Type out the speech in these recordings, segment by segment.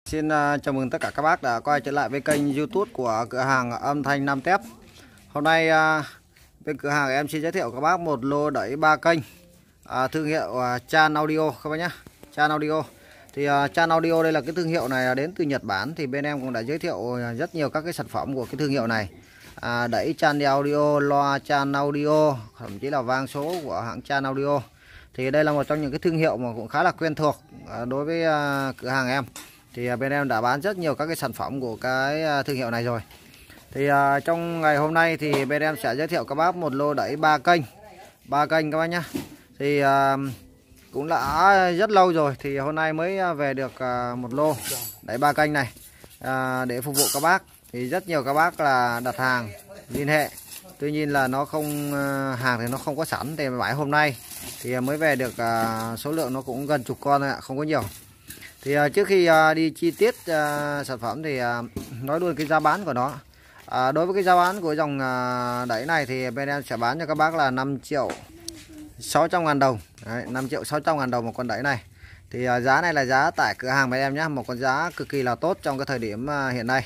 Xin chào mừng tất cả các bác đã quay trở lại với kênh YouTube của cửa hàng âm thanh Nam Tép. Hôm nay bên cửa hàng em xin giới thiệu các bác một lô đẩy 3 kênh thương hiệu Chan Audio các bác nhé. Chan Audio thì Chan Audio đây là cái thương hiệu này đến từ Nhật Bản, thì bên em cũng đã giới thiệu rất nhiều các cái sản phẩm của cái thương hiệu này. Đẩy Chan Audio, loa Chan Audio, thậm chí là vang số của hãng Chan Audio. Thì đây là một trong những cái thương hiệu mà cũng khá là quen thuộc đối với cửa hàng em. Thì bên em đã bán rất nhiều các cái sản phẩm của cái thương hiệu này rồi. Thì trong ngày hôm nay thì bên em sẽ giới thiệu các bác một lô đẩy 3 kênh các bác nhé. Thì cũng đã rất lâu rồi, thì hôm nay mới về được một lô đẩy 3 kênh này để phục vụ các bác. Thì rất nhiều các bác là đặt hàng liên hệ, tuy nhiên là nó không hàng thì nó không có sẵn, thì mãi hôm nay thì mới về được số lượng nó cũng gần chục con thôi ạ, không có nhiều. Thì trước khi đi chi tiết sản phẩm thì nói luôn cái giá bán của nó. Đối với cái giá bán của dòng đẩy này thì bên em sẽ bán cho các bác là 5.600.000 đồng. Đấy, 5.600.000 đồng một con đẩy này. Thì giá này là giá tại cửa hàng bên em nhé, một con giá cực kỳ là tốt trong cái thời điểm hiện nay.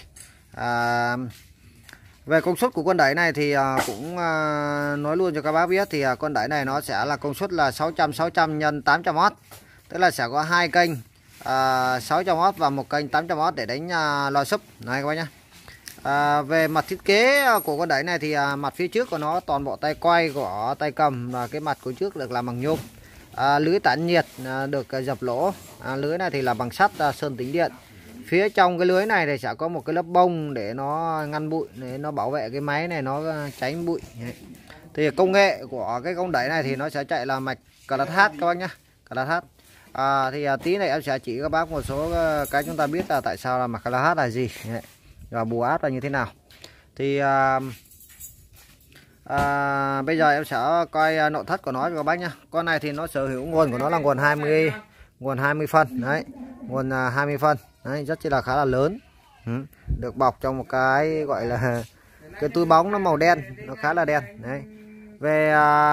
Về công suất của con đẩy này thì cũng nói luôn cho các bác biết, thì con đẩy này nó sẽ là công suất là 600 x 800W, tức là sẽ có 2 kênh 600W và một kênh 800W để đánh loa sub này các bác nhé. Về mặt thiết kế của con đẩy này thì mặt phía trước của nó toàn bộ tay quay của tay cầm và cái mặt của trước được làm bằng nhôm. Lưới tản nhiệt được dập lỗ. Lưới này thì là bằng sắt sơn tĩnh điện. Phía trong cái lưới này thì sẽ có một cái lớp bông để nó ngăn bụi, để nó bảo vệ cái máy này nó tránh bụi. Thì công nghệ của cái con đẩy này thì nó sẽ chạy là mạch CLH các bác nhé, CLH. Thì tí này em sẽ chỉ các bác một số cái chúng ta biết là tại sao là mạch CLH là gì và bù áp là như thế nào. Thì bây giờ em sẽ coi nội thất của nó cho các bác nhé. Con này thì nó sở hữu nguồn của nó là nguồn 20 phân đấy, nguồn 20 phân đấy, rất là khá là lớn. Được bọc trong một cái gọi là cái túi bóng nó màu đen, nó khá là đen đấy. Về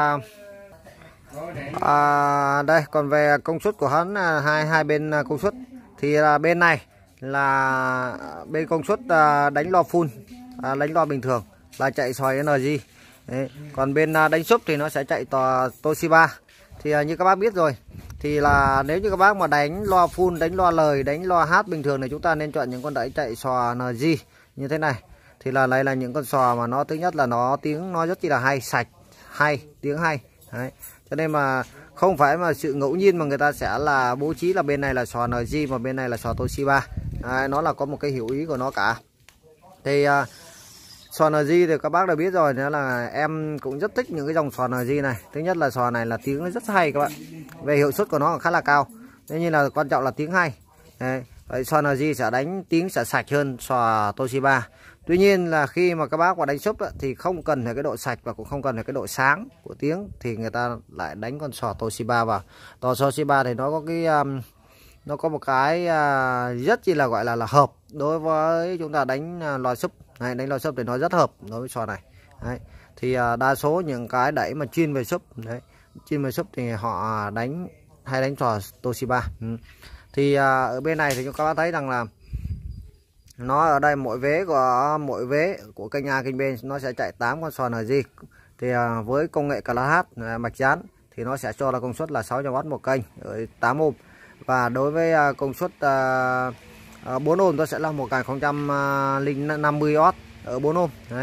đây còn về công suất của hắn hai bên công suất thì là bên này là bên công suất đánh loa full, đánh loa bình thường là chạy xoài NG. Đấy. Còn bên đánh sub thì nó sẽ chạy Toshiba. Thì như các bác biết rồi, thì là nếu như các bác mà đánh loa full, đánh loa lời, đánh loa hát bình thường thì chúng ta nên chọn những con đẩy chạy xòa NG như thế này. Thì là đây là những con xòa mà nó thứ nhất là nó tiếng nó rất là hay, sạch, hay, tiếng hay. Đấy. Cho nên mà không phải mà sự ngẫu nhiên mà người ta sẽ là bố trí là bên này là xòa NG mà bên này là xòa Toshiba. Đấy, nó là có một cái hiểu ý của nó cả. Thì xòa NG thì các bác đã biết rồi, nữa là em cũng rất thích những cái dòng xòa NG này. Thứ nhất là xòa này là tiếng nó rất hay các bạn, về hiệu suất của nó khá là cao. Thế nhưng là quan trọng là tiếng hay. Đấy, vậy xòa NG sẽ đánh tiếng sẽ sạch hơn xòa Toshiba. Tuy nhiên là khi mà các bác vào đánh sub thì không cần phải cái độ sạch và cũng không cần phải cái độ sáng của tiếng, thì người ta lại đánh con xòa Toshiba vào. Toshiba thì nó có cái nó có một cái rất chi là gọi là hợp đối với chúng ta đánh loa sub này, đánh loa sub thì nó rất hợp đối với xòa này. Đấy. Thì đa số những cái đẩy mà chuyên về sub đấy, chuyên về sub thì họ hay đánh xòa Toshiba. Thì ở bên này thì chúng ta thấy rằng là nó ở đây mỗi vế của kênh A kênh B nó sẽ chạy 8 con xòa NG. Thì với công nghệ CLH mạch dán thì nó sẽ cho là công suất là 600W một kênh ở 8 ohm. Và đối với công suất 4 ohm nó sẽ là 1050W ở 4 ohm. Đấy.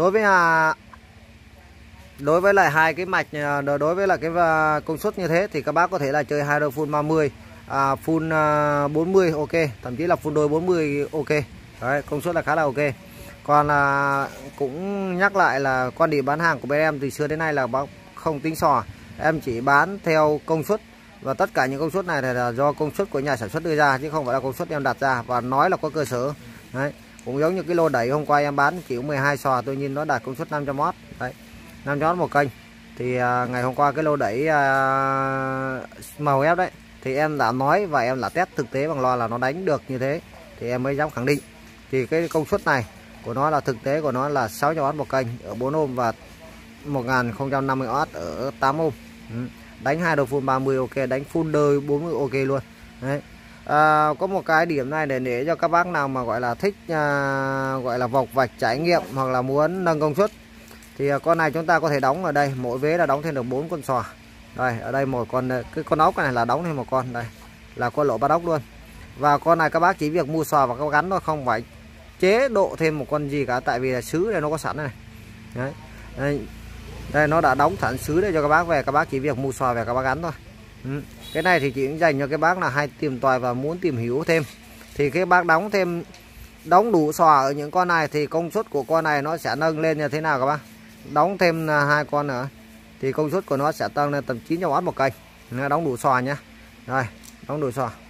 Đối với lại hai cái mạch, đối với là cái công suất như thế thì các bác có thể là chơi hai đôi full 30, full 40 ok, thậm chí là full đôi 40 ok. Đấy, công suất là khá là ok. Còn cũng nhắc lại là quan điểm bán hàng của bên em từ xưa đến nay là bác không tính xòa, em chỉ bán theo công suất. Và tất cả những công suất này là do công suất của nhà sản xuất đưa ra, chứ không phải là công suất em đặt ra và nói là có cơ sở. Đấy. Cũng giống như cái lô đẩy hôm qua em bán chỉ 12 xòa, tuy nhiên nó đạt công suất 500W. Đấy. 500W một kênh. Thì ngày hôm qua cái lô đẩy màu ép đấy thì em đã nói và em đã test thực tế bằng loa là nó đánh được như thế, thì em mới dám khẳng định. Thì cái công suất này của nó là thực tế của nó là 600W một kênh ở 4 ohm và 1050W ở 8 ohm. Đánh hai đầu full 30 ok, đánh full đôi 40 ok luôn. Đấy. Có một cái điểm này để cho các bác nào mà gọi là thích gọi là vọc vạch trải nghiệm hoặc là muốn nâng công suất thì con này chúng ta có thể đóng ở đây, mỗi vế là đóng thêm được 4 con sò. Đây, ở đây một con, cái con ốc này là đóng thêm một con, đây là con lỗ bắt ốc luôn. Và con này các bác chỉ việc mua sò và các gắn thôi, không phải chế độ thêm một con gì cả, tại vì là sứ này nó có sẵn này. Đấy. Đây nó đã đóng sẵn sứ đây cho các bác về, các bác chỉ việc mua sò về các bác gắn thôi. Cái này thì chỉ dành cho cái bác là hay tìm tòi và muốn tìm hiểu thêm. Thì cái bác đóng đủ sò ở những con này thì công suất của con này nó sẽ nâng lên như thế nào các bác. Đóng thêm 2 con nữa thì công suất của nó sẽ tăng lên tầm 900W một kênh. Đóng đủ sò nhá. Đây, đóng đủ sò.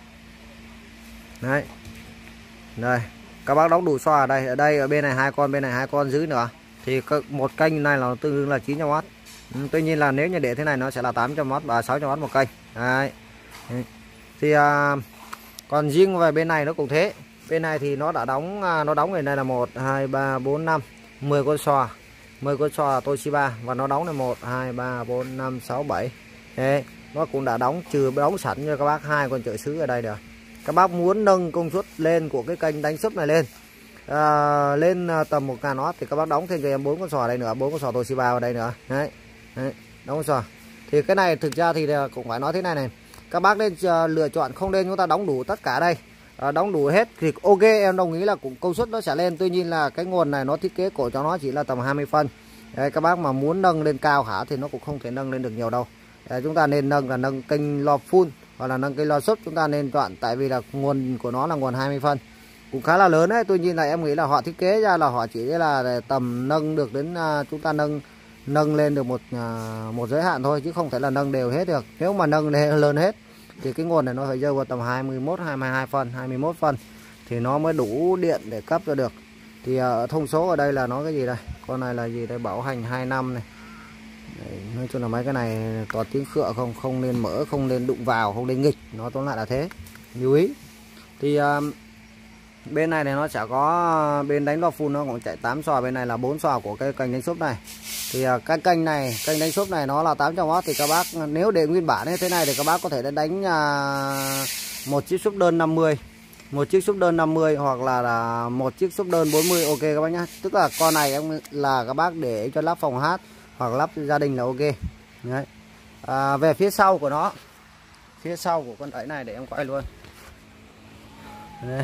Đấy. Đây, các bác đóng đủ sò ở đây, ở bên này 2 con, bên này 2 con dưới nữa. Thì một kênh này là tương đương là 900W. Tuy nhiên là nếu như để thế này nó sẽ là 800W và 600W một kênh. Đấy. Thì còn riêng về bên này nó cũng thế. Bên này thì nó đã đóng, nó đóng ở đây là 1 2 3 4 5 10 con sò. 10 con sò Toshiba và nó đóng là 1 2 3 4 5 6 7. Đấy, nó cũng đã đóng trừ đóng sẵn cho các bác 2 con trợ sứ ở đây được. Các bác muốn nâng công suất lên của cái kênh đánh súp này lên lên tầm 1000W thì các bác đóng thêm cho em 4 con sò đây nữa, 4 con sò Toshiba vào đây nữa. Đấy. Đấy, đóng con sò. Thì cái này thực ra thì cũng phải nói thế này này. Các bác nên lựa chọn không nên chúng ta đóng đủ tất cả đây. Đóng đủ hết thì ok, em đồng ý là cũng công suất nó sẽ lên. Tuy nhiên là cái nguồn này nó thiết kế cổ cho nó chỉ là tầm 20 phân. Đấy, các bác mà muốn nâng lên cao hả thì nó cũng không thể nâng lên được nhiều đâu. Đấy, chúng ta nên nâng là nâng kênh lo full hoặc là nâng kênh lo sub, chúng ta nên chọn, tại vì là nguồn của nó là nguồn 20 phân cũng khá là lớn đấy. Tuy nhiên là em nghĩ là họ thiết kế ra là họ chỉ là tầm nâng được đến chúng ta nâng lên được một giới hạn thôi, chứ không thể là nâng đều hết được. Nếu mà nâng lên hết thì cái nguồn này nó phải rơi vào tầm 21 22 phân 21 phân thì nó mới đủ điện để cấp cho được. Thì thông số ở đây là nó cái gì đây, con này là gì đây, bảo hành 2 năm này. Đấy, nói chung là mấy cái này có tiếng khựa không nên mở, không nên đụng vào, không nên nghịch, nó tóm lại là thế, lưu ý. Thì bên này nó sẽ có bên đánh lo full nó cũng chạy 8 sò, bên này là 4 sò của cái kênh đánh súp này. Thì cái kênh đánh súp này nó là 800W thì các bác nếu để nguyên bản như thế này thì các bác có thể đánh một chiếc súp đơn 50, một chiếc súp đơn 50 hoặc là một chiếc súp đơn 40, ok các bác nhá. Tức là con này em là các bác để cho lắp phòng hát hoặc lắp gia đình là ok. Đấy. Về phía sau của nó, phía sau của con đẩy này để em quay luôn. Đây.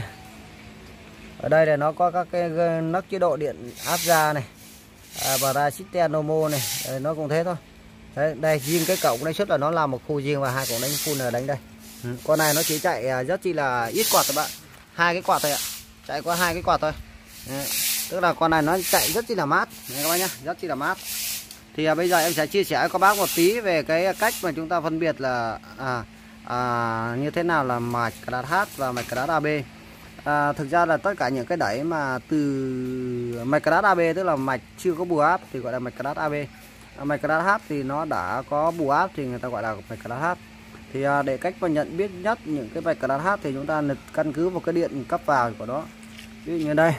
Ở đây là nó có các cái nấc chế độ điện áp ra này, và ra system Nomo này. Đấy, nó cũng thế thôi. Đấy, đây riêng cái cổng đánh suất là nó làm một khu riêng và 2 cổng đánh full là đánh đây. Con này nó chỉ chạy rất chi là ít quạt các bạn, 2 cái quạt thôi ạ, chạy qua 2 cái quạt thôi. Đấy. Tức là con này nó chạy rất chi là mát. Đấy, các bác nhá, rất chi là mát. Thì bây giờ em sẽ chia sẻ với các bác một tí về cái cách mà chúng ta phân biệt là như thế nào là mạch card H và mạch card AB. Thực ra là tất cả những cái đẩy mà từ mạch card AB tức là mạch chưa có bù áp thì gọi là mạch card AB. Mạch card H thì nó đã có bù áp thì người ta gọi là mạch card H. Thì để cách mà nhận biết nhất những cái mạch card H thì chúng ta căn cứ vào cái điện cấp vào của nó. Ví dụ như đây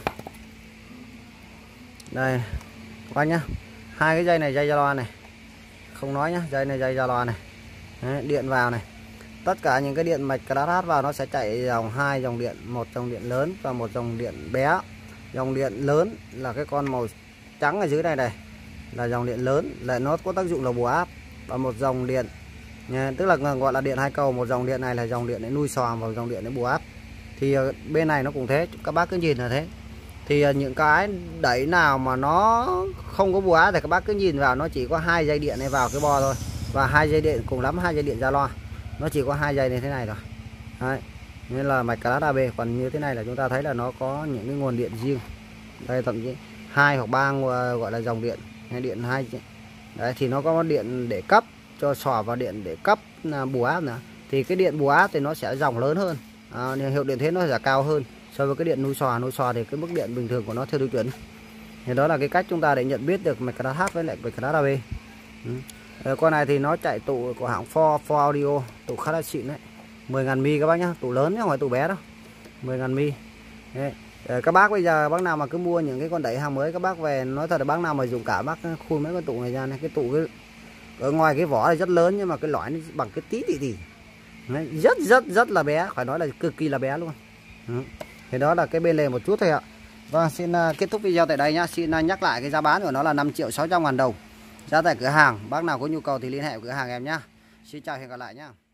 các bác nhá, 2 cái dây này dây ra loa này, không nói nhá, dây này dây ra loa này. Đấy, điện vào này, tất cả những cái điện mạch card H vào nó sẽ chạy dòng 2 dòng điện, một dòng điện lớn và một dòng điện bé. Dòng điện lớn là cái con màu trắng ở dưới này này là dòng điện lớn, là nó có tác dụng là bù áp, và một dòng điện tức là gọi là điện 2 cầu, một dòng điện này là dòng điện để nuôi xoàng và dòng điện để bù áp. Thì bên này nó cũng thế, các bác cứ nhìn là thế. Thì những cái đẩy nào mà nó không có bù áp thì các bác cứ nhìn vào nó chỉ có 2 dây điện này vào cái bo thôi, và 2 dây điện, cùng lắm 2 dây điện ra loa, nó chỉ có 2 dây như thế này rồi. Đấy, nên là mạch card AB. Còn như thế này là chúng ta thấy là nó có những cái nguồn điện riêng, đây thậm chí 2 hoặc 3 gọi là dòng điện, điện 2. Đấy, thì nó có điện để cấp cho xỏ và điện để cấp bù áp nữa. Thì cái điện bù áp thì nó sẽ dòng lớn hơn, hiệu điện thế nó sẽ cao hơn so với cái điện nuôi xòa thì cái mức điện bình thường của nó theo tiêu chuẩn. Thì đó là cái cách chúng ta để nhận biết được mạch card H với lại mạch card AB. Con này thì nó chạy tụ của hãng For Audio, tụ khá là xịn đấy, 10.000 mi các bác nhá, tụ lớn chứ không phải tụ bé đâu, 10.000 mi. Các bác bây giờ bác nào mà cứ mua những cái con đẩy hàng mới, các bác về nói thật là bác nào mà dùng cả bác khui mấy con tụ này ra này, cái tụ ở ngoài cái vỏ này rất lớn nhưng mà cái lõi nó bằng cái tí tỉ. Đấy, rất là bé, phải nói là cực kỳ là bé luôn. Thì đó là cái bên lề một chút thôi ạ. Vâng, xin kết thúc video tại đây nhá. Xin nhắc lại cái giá bán của nó là 5.600.000 đồng. Giá tại cửa hàng, bác nào có nhu cầu thì liên hệ với cửa hàng em nhá. Xin chào, hẹn gặp lại nhá.